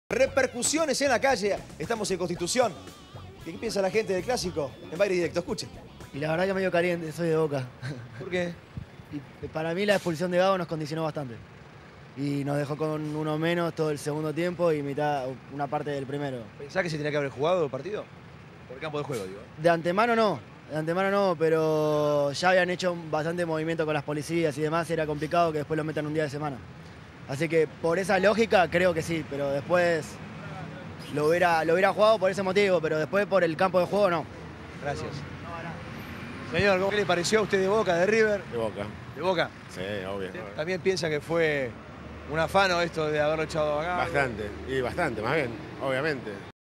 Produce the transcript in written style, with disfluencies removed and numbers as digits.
Repercusiones en la calle. Estamos en Constitución. ¿Qué piensa la gente del Clásico? En Baile Directo, escuchen. Y la verdad que medio caliente, soy de Boca. ¿Por qué? Y para mí la expulsión de Gago nos condicionó bastante. Y nos dejó con uno menos todo el segundo tiempo y una parte del primero. ¿Pensás que se tenía que haber jugado el partido? Por el campo de juego, digo. De antemano no, pero ya habían hecho bastante movimiento con las policías y demás, y era complicado que después lo metan un día de semana. Así que por esa lógica creo que sí, pero después lo hubiera jugado por ese motivo, pero después por el campo de juego no. Gracias. Señor, ¿qué le pareció a usted de Boca, de River? De Boca. ¿De Boca? Sí, obvio. ¿También piensa que fue un afano esto de haberlo echado acá? Bastante, y bastante, más bien, obviamente.